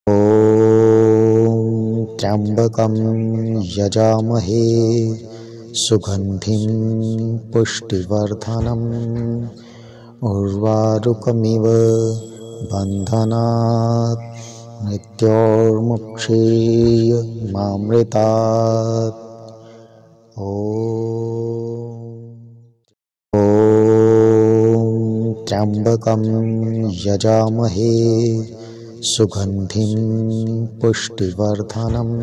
ॐ त्र्यम्बकं यजामहे सुगन्धिं पुष्टिवर्धनम् उर्वारुकमिव बन्धनात् मृत्योर्मुक्षीयमामृतात्। ॐ त्र्यम्बकं यजामहे सुगन्धिं पुष्टिवर्धनम्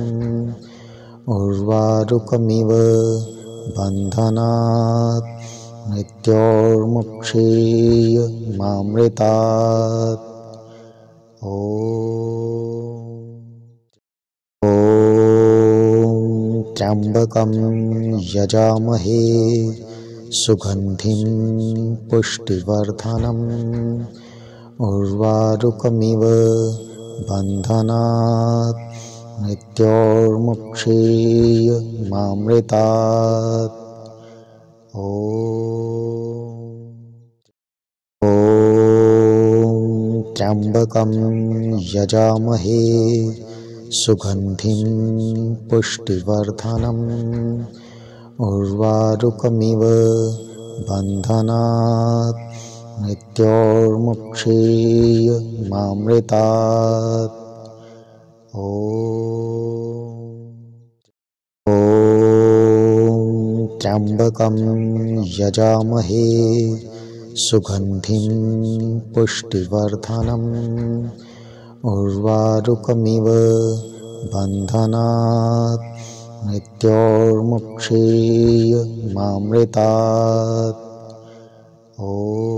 उर्वारुकमिव बन्धनात् मृत्योर्मुक्षीयमामृतात्। ॐ त्र्यम्बकं यजामहे सुगन्धिं पुष्टिवर्धनम् उर्वारुकमिव बन्धनात् मृत्योर्मुक्षीयमामृतात्। ॐ त्र्यम्बकं यजामहे सुगन्धिं पुष्टिवर्धनम् उर्वारुकमिव बन्धनात् मृत्योर्मुक्षीयमामृतात्। ॐ त्र्यम्बकं यजामहे सुगन्धिं पुष्टिवर्धनम् उर्वारुकमिव बन्धनात् मृत्योर्मुक्षीयमामृतात्। ॐ